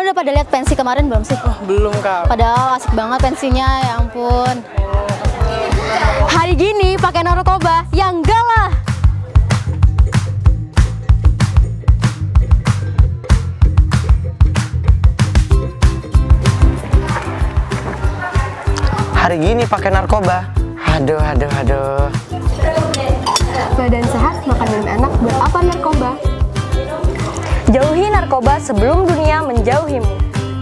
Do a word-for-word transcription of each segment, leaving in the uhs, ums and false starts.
Udah pada lihat pensi kemarin belum sih? Oh, belum Kak. Padahal asik banget pensinya, ya ampun. Hari gini pakai narkoba, ya enggak lah. Hari gini pakai narkoba. Aduh, aduh, aduh. Badan sehat, makan minum enak, buat apa narkoba? Jauhi narkoba sebelum dunia menjauhimu.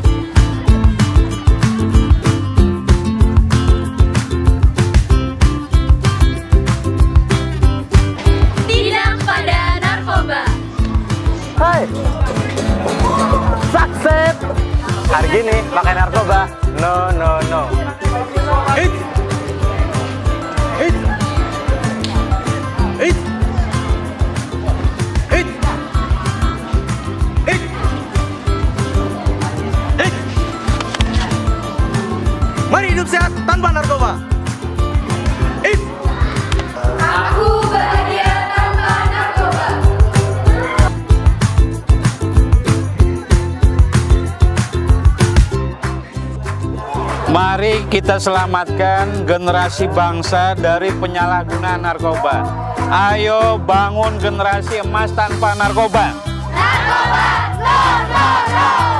Tidak pada narkoba. Hai. Sukses. Hari gini pakai narkoba. No, no, no. Hit. Hit. Hit. Hit. Hit. Hit. Mari hidup sehat tanpa narkoba. Hit. Aku bahagia tanpa narkoba. Mari kita selamatkan generasi bangsa dari penyalahgunaan narkoba. Ayo bangun generasi emas tanpa narkoba. Narkoba, no, no, no.